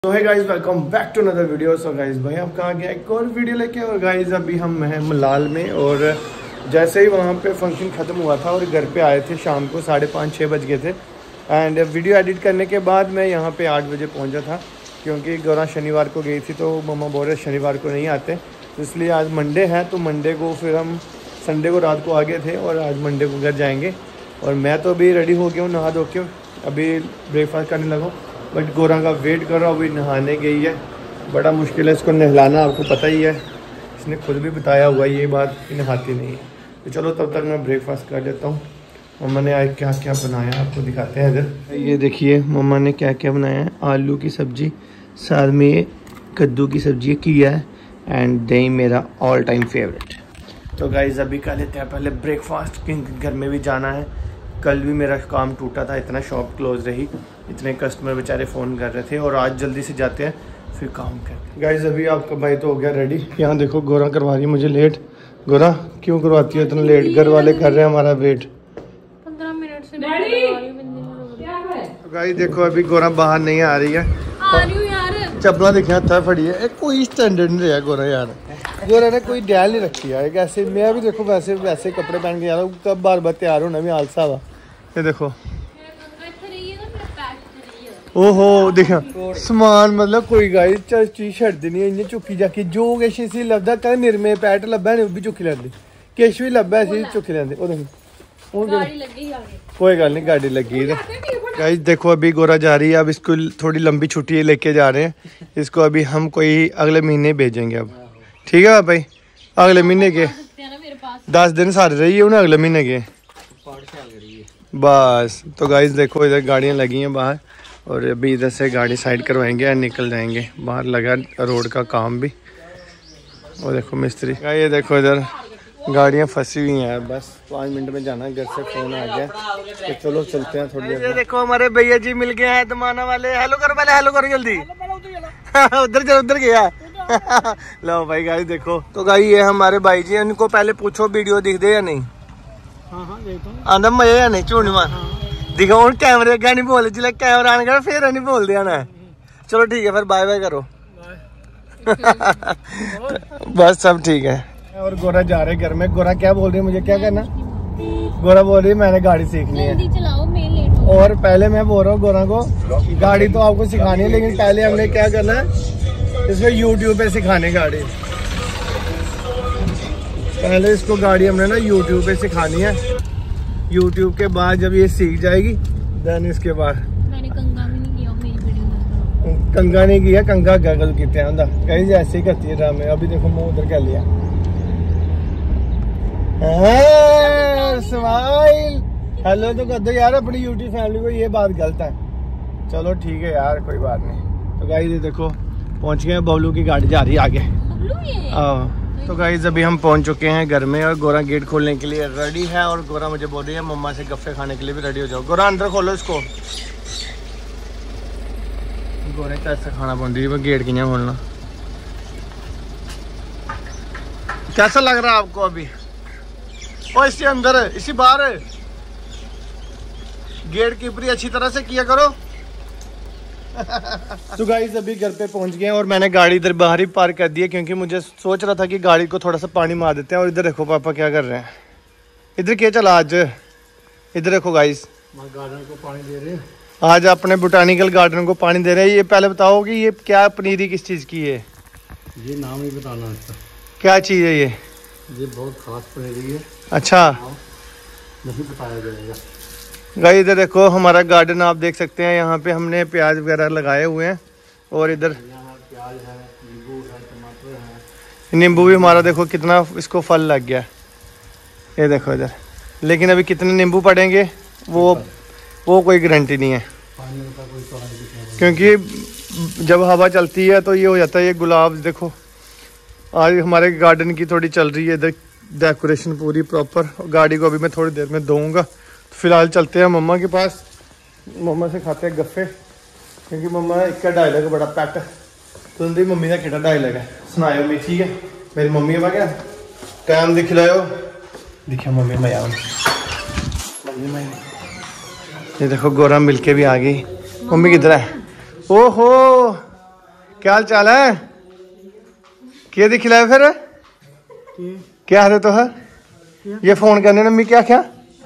तो है guys, welcome back to another video. So guys भाई हम कहाँ गए एक और वीडियो लेके, और गाइस अभी हम हैं मलाल में। और जैसे ही वहाँ पे फंक्शन ख़त्म हुआ था और घर पे आए थे शाम को 5:30-6 बज गए थे। एंड वीडियो एडिट करने के बाद मैं यहाँ पे 8 बजे पहुँचा था, क्योंकि गौरा शनिवार को गई थी तो मम्मा बोल रहे शनिवार को नहीं आते, तो इसलिए आज मंडे है तो मंडे को फिर हम संडे को रात को आ गए थे और आज मंडे को घर जाएँगे। और मैं तो अभी रेडी हो गया हूँ, नहा धो के अभी ब्रेकफास्ट करने लगा। बट गोरा का वेट कर रहा हूँ, अभी नहाने गई है। बड़ा मुश्किल है इसको नहलाना, आपको पता ही है, इसने खुद भी बताया हुआ ये बात कि नहाती नहीं है। तो चलो तब तक मैं ब्रेकफास्ट कर लेता हूँ। मम्मा ने आज क्या क्या बनाया आपको दिखाते हैं इधर। ये देखिए मम्मा ने क्या क्या बनाया है। आलू की सब्ज़ी, साथ में कद्दू की सब्ज़ी किया है, एंड दही मेरा ऑल टाइम फेवरेट। तो गाइस अभी कर लेते हैं पहले ब्रेकफास्ट, क्योंकि घर में भी जाना है। कल भी मेरा काम टूटा था, इतना शॉप क्लोज रही, इतने कस्टमर बेचारे फ़ोन कर रहे थे, और आज जल्दी से जाते हैं फिर काम करते हैं। गाइस अभी आपका भाई तो हो गया रेडी। यहाँ देखो गोरा करवा रही है मुझे लेट। गोरा क्यों करवाती है इतना लेट? घर वाले कर रहे हैं हमारा वेट 15 मिनट से। तो गाइस देखो अभी गोरा बाहर नहीं आ रही है, चपला दिखा था फड़ी है। कोई स्टैंडर्ड नहीं रहा गोरा यार, गोरा ने कोई डैल नहीं रखी है। ऐसे मैं भी देखो वैसे वैसे कपड़े पहन के जा रहा हूँ, कब बार बार तैयार होना भी आलसा हुआ। ये देखो ओहो देखा समान, मतलब कोई गाइस चीज छड्डी नहीं इन्हें चुकी जाके जो किश इसी लभदा कल निरमे पैट लब्भा ने भी चुकी लैंदी, किश भी लब्भा इसी चुकी लैंदी। ओ देखो गाड़ी लगी आगे, कोई गल नहीं गाड़ी लगी। गाइस देखो अभी गोरा जा रही है, अब इसको थोड़ी लंबी छुट्टी लेके जा रहे हैं। इसको अभी हम कोई अगले महीने भेजेंगे। अब ठीक है भाई, अगले महीने के 10 दिन सारे रही है उन्हें, अगले महीने के बस। तो गाइस देखो इधर गाड़ियाँ लगी हैं बाहर, और अभी इधर से गाड़ी साइड करवाएंगे और निकल जाएंगे। बाहर लगा रोड का काम भी, और देखो मिस्त्री। ये देखो इधर गाड़ियाँ फंसी हुई हैं, बस 5 मिनट में जाना है। घर से फोन आ गया तो चलो चलते हैं थोड़ी देर। देखो हमारे भैया जी मिल गए हैं दमाना वाले। हेलो करो पहले, हेलो करो जल्दी। उधर चलो, उधर गया लो भाई गाइस देखो। तो गाइस ये हमारे भाई जी, उनको पहले पूछो वीडियो दिख दे या नहीं। आंदा मजा या नहीं झूठ मार दिखा हूँ कैमरे अगर नहीं बोल, जिला कैमरा आने का फिर नहीं बोल दिया ना। चलो ठीक है फिर बाय बाय करो बस सब ठीक है। और गोरा जा रहे घर में। गोरा क्या बोल रही है, मुझे क्या करना? गोरा बोल रही है मैंने गाड़ी सीखनी है, और पहले मैं बोल रहा हूँ गोरा को गाड़ी तो आपको सिखानी है, लेकिन पहले हमने क्या करना है, इसमें यूट्यूब पे सिखाने गाड़ी। पहले इसको गाड़ी हमने ना यूट्यूब पे सिखानी है। यूट्यूब के बाद जब ये सीख जाएगी देन इसके बाद मैंने कंगा भी नहीं किया, मेरी वीडियो में कंगा नहीं किया, कंगा गगल कितने आंदा कहीं ऐसे ही करती है ड्रामे। अभी देखो मुंह उधर कर लिया। स्माइल हेलो तो कर दो यार अपनी यूट्यूब फैमिली को, ये बात गलत है। चलो ठीक है यार कोई बात नहीं। तो गाइस ये देखो पहुंच गए, बबलू की गाड़ी जा रही है आगे। तो गाइस अभी हम पहुंच चुके हैं घर में, और गोरा गेट खोलने के लिए रेडी है। और गोरा मुझे बोल रही है मम्मा से गफ्फे खाने के लिए भी रेडी हो जाओ। गोरा अंदर खोलो इसको। गोरे कैसे खाना पौंदी है गेट किया खोलना। कैसा लग रहा है आपको अभी? ओ इसी अंदर इसी बाहर गेट कीपरी अच्छी तरह से किया करो तो गाइस अभी घर पे पहुंच गए, और मैंने गाड़ी इधर बाहर ही पार्क कर दी है, क्योंकि मुझे सोच रहा था कि गाड़ी को थोड़ा सा पानी मार देते हैं। और इधर देखो पापा क्या कर रहे हैं। इधर क्या चला आज? इधर देखो गाइस गार्डन को पानी दे रहे हैं, आज अपने बोटानिकल गार्डन को पानी दे रहे हैं। ये पहले बताओ कि ये क्या पनीरी किस चीज़ की है? ये नाम ही बताना इसका क्या चीज़ है ये बहुत खास पनीरी है। अच्छा नहीं बताया जाएगा। गाइस इधर देखो हमारा गार्डन आप देख सकते हैं, यहाँ पे हमने प्याज वगैरह लगाए हुए हैं, और इधर प्याज है, नींबू है, टमाटर है। नींबू भी हमारा देखो कितना इसको फल लग गया। ये देखो इधर, लेकिन अभी कितने नींबू पड़ेंगे वो कोई गारंटी नहीं है, क्योंकि जब हवा चलती है तो ये हो जाता है। ये गुलाब देखो आज हमारे गार्डन की थोड़ी चल रही है इधर डेकोरेशन पूरी प्रॉपर। गाड़ी को अभी मैं थोड़ी देर में धोऊंगा। तो फिलहाल चलते हैं मम्मा के पास, मम्मा से खाते हैं गफ्फे, क्योंकि मम्मा एक डायलॉग बड़ा पैट तुंदी मम्मी का केड़ा डायलॉग है सुनायो मी। ठीक है मेरी मम्मी का क्या टाइम दिख लाओ दिखा मम्मी मैं मम्मी मैं। ये देखो गोरा मिलके भी आ गई। मम्मी किधर है? ओहो क्या हाल चाल है? क्या दिख लाया फिर? क्या हाल है तो है? ये फोन करने ने मी क्या क्या?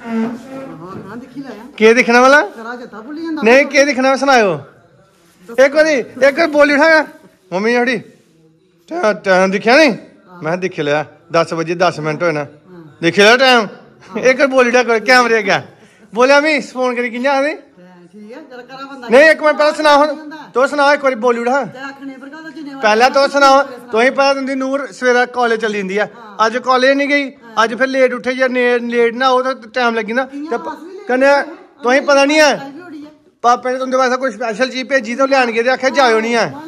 क्या दिखना वाला? नहीं क्या दिखना सुनाओ एक बार बोली उठाया मम्मी थोड़ी टाइम दिखा नहीं मैं दिख लिया 10 बजे 10 मिनट होए ना देख लिया टाइम एक बार बोली उठा कैमरे क्या बोलिया मी फोन करी कि'यां आखदे नहीं एक मिनट पहले सुनाओ तो सुनाओ एक बार बोली उठा पहले तो सुनाओ तो ही पता तुंदी नूर सवेरा कॉलेज चली जंदी है अज कॉलेज नहीं गई अज फिर लेट उठे या लेट ना हो तो टाइम लगी ना कन्नै तो ही पता नहीं है पापे ने तुंदे वास्ते कोई स्पेशल चीज भेजी तो लैन गेदे आखे जाओ नहीं है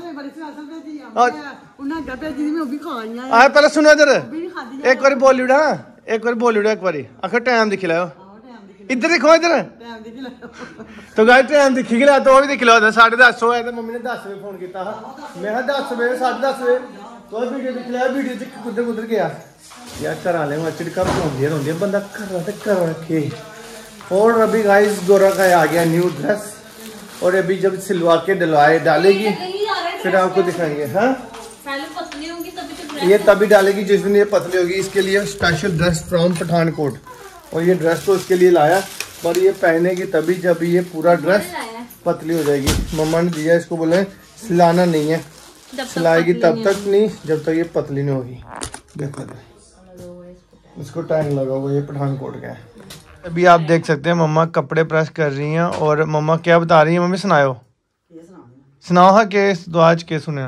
पहले सुनो इधर एक बार बोली उड़ा एक बार आखिर टाइम दिखी लाओ इधर देखो इधर तो गाइस टाइम दिखी गया तो भी दिख लो 10:30 होया तो मम्मी ने 10 बजे फोन किया मैं 10 बजे 10:30 बजे तो वीडियो दिख लिया वीडियो च कुदर गया यार घर वाले में चिड़का रोंदी बंदा कर रखे और अभी गाइस गोरा का आ गया न्यू ड्रेस और अभी जब सिलवा के डालेगी फिर आपको दिखाएंगे। हाँ ये तभी डालेगी जिस दिन ये पतली होगी। इसके लिए स्पेशल ड्रेस फ्रॉम पठानकोट और ये ड्रेस तो इसके लिए लाया पर ये पहनेगी तभी जब ये पूरा ड्रेस पतली हो जाएगी। मम्मा ने दिया इसको बोले सिलाना नहीं है सिलाएगी तब तक नहीं जब तक ये पतली नहीं होगी। देखो इसको टाइम लगा हुआ ये पठानकोट का है। अभी आप देख सकते हैं मम्मा कपड़े प्रेस कर रही हैं और मम्मा क्या बता रही है मम्मी सुनाओ हाँ केस तो आज के सुने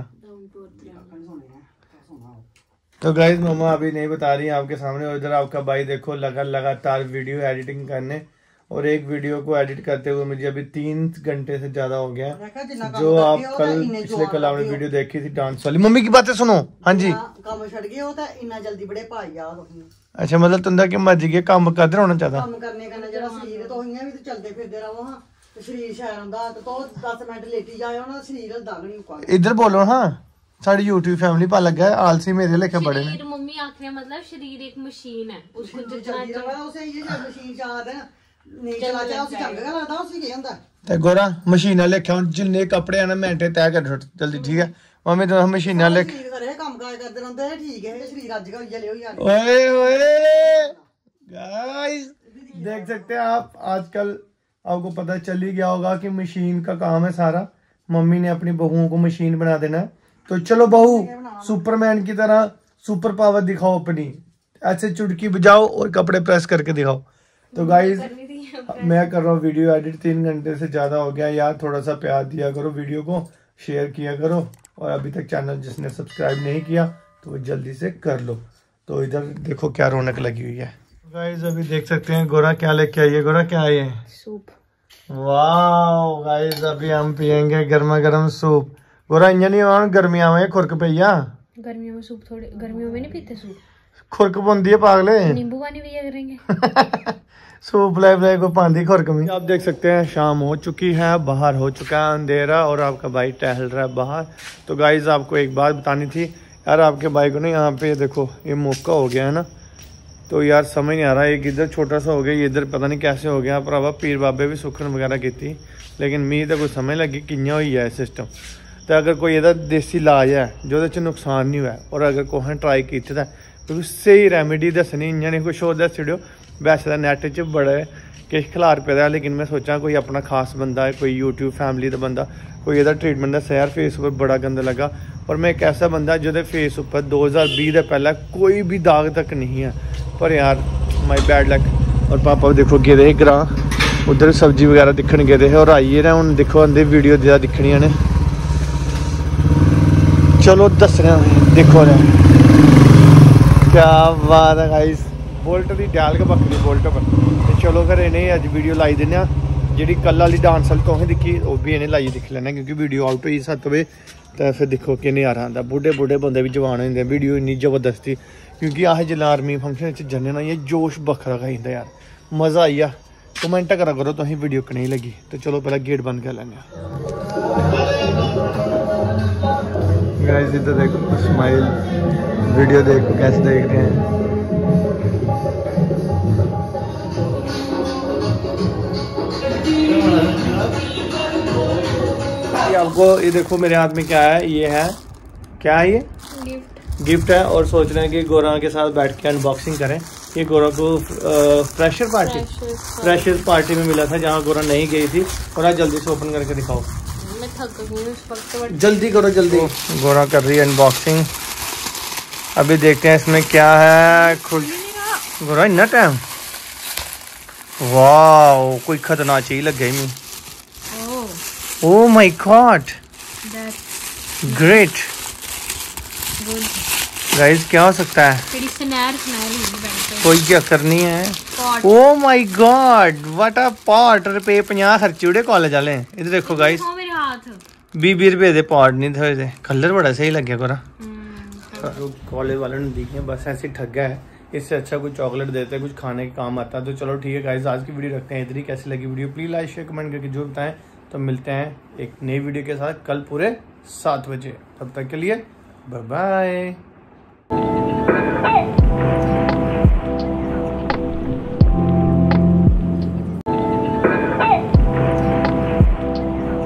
तो गाइस मम्मा अभी नहीं बता रही है आपके सामने और इधर आपका भाई देखो लगातार वीडियो एडिटिंग करने और एक वीडियो को एडिट करते हुए मुझे अभी 3 घंटे से ज्यादा हो गया जो आप पिछले कल आपने वीडियो देखी थी डांस वाली। मम्मी की बातें सुनो। हाँ जी अच्छा मतलब तुंदा की मर्जी के काम करते रहना चाहता इधर बोलो हाँ साड़ी यूट्यूब फैमिली पा लगा है आलसी मेरे लेके बड़े ने मम्मी आखने मतलब शरीर एक मशीन है उसको जितना गोरा मशीना लेखा हूं जिन्ने कपड़े है ना मिनटे तय कर जल्दी ठीक है मम्मी तो मशीना लेख गाइस देख सकते हैं आप आजकल आपको पता चल ही गया होगा कि मशीन का काम है सारा। मम्मी ने अपनी बहुओं को मशीन बना देना है तो चलो बहू सुपरमैन की तरह सुपर पावर दिखाओ अपनी ऐसे चुटकी बजाओ और कपड़े प्रेस करके दिखाओ। तो गाइस मैं कर रहा हूँ वीडियो एडिट 3 घंटे से ज़्यादा हो गया यार थोड़ा सा प्यार दिया करो वीडियो को शेयर किया करो और अभी तक चैनल जिसने सब्सक्राइब नहीं किया तो वो जल्दी से कर लो। तो इधर देखो क्या रौनक लगी हुई है। गाइस अभी देख सकते हैं गोरा क्या लेके आई है। गोरा क्या आई है? सूप। वाह गाइस अभी हम पियेंगे गर्मा गर्म सूप। गोरा इंजा नहीं गर्मियां में खुरक पैया गर्मियों में सूप थोड़े गर्मियों में नहीं पीते सूप खुरक पाती है पागले नींबू पानी पिया करेंगे सूप लाई को पानी खुरक में। आप देख सकते हैं शाम हो चुकी है बाहर हो चुका है अंधेरा और आपका भाई टहल रहा है बाहर। तो गाइस आपको एक बात बतानी थी यार आपके भाई को ना यहाँ पे देखो ये मौका हो गया है ना तो यार समझ नहीं आ रहा एक इधर छोटा सा हो गया ये इधर पता नहीं कैसे हो गया भरावा पीर बाबे भी सुखन वगैरह की थी लेकिन मी तो कोई समझ लगी कि'यां होई है सिस्टम। तो अगर कोई ਇਹਦਾ देसी इलाज है जो नुकसान नहीं हुआ और अगर कोई ट्राई किया तो सही रेमेडी दसनी इ'यां नहीं कुछ होर दस्सी ओड़ो। वैसे तो नैट च बड़े किश खलार पेदा लेकिन मैं सोचा कोई अपना खास बंदा है कोई यूट्यूब फैमिली का बंदा कोई ਇਹਦਾ ट्रीटमेंट दस्से यार फेस पर बड़ा गंदा लगा और मैं एक ऐसा बंदा जो फेस पर 2020 के पहले कोई भी दाग तक नहीं है पर यार माई बैड लक। और पापा देखो गेदे ग्रां उधर सब्जी वगैरह दिखन गए और आइए ना हूँ देखो अंदर वीडियो ज़्यादा दिखनिया ने चलो दस रहे देखो ना क्या बात है गाइस बोल्ट की डाल के बकरी बोल्ट पर तो चलो फिर इन्हें अज वीडियो लाई देने जी कल वाली डांस वाली तुसें दिखी वो भी इन्हें लाइए दिख लेना क्योंकि वीडियो आउट हुई 7 बजे तो फिर देखो कि नज़ारा आंदा बुढ़े बंदे भी जवान होंगे वीडियो इन्नी जबरदस्ती क्योंकि अस जिला आर्मी फंक्शन जन्ने ना ये जोश बखरा का जाता यार मज़ा आई आ। कमेंट करा करो तुसें वीडियो कनेही लगी। तो चलो पहले गेट बंद कर लेंगे। गाइस इधर देखो स्माइल वीडियो देखो कैसे देख रहे हैं। जी आपको ये देखो मेरे हाथ में क्या है, ये है क्या है, ये गिफ्ट है। और सोच रहे हैं कि गोरा के साथ बैठ के अनबॉक्सिंग करें। ये गोरा को फ्रेशर पार्टी में मिला था जहाँ गोरा नहीं गई थी। और आज जल्दी से ओपन करके दिखाओ। मैं थक गई हूँ इस वक्त। जल्दी करो जल्दी। गोरा कर रही है अनबॉक्सिंग। अभी देखते हैं इसमें क्या है। खुल गोरा इतना टाइम, वाह कोई खतरनाक चीज लग गई। Oh my god, great guys, क्या हो सकता है? कोई क्या करनी है। Oh my god what a pot. रुपए 50 खर्चे उड़े कॉलेज वाले। इधर देखो गाइस, 20 रुपए दे पॉट नहीं थे। कलर बड़ा सही लग गया गोरा। कॉलेज वाले ने दिखे बस ऐसे ठग गया है। इससे अच्छा कुछ चॉकलेट देते हैं, कुछ खाने के काम आता है। तो चलो ठीक है गाइस, आज की वीडियो रखते हैं इधर ही। कैसी लगी video please like share comment करके जरूर बताएं। तो मिलते हैं एक नई वीडियो के साथ कल पूरे 7 बजे। तब तक के लिए बाय बाय।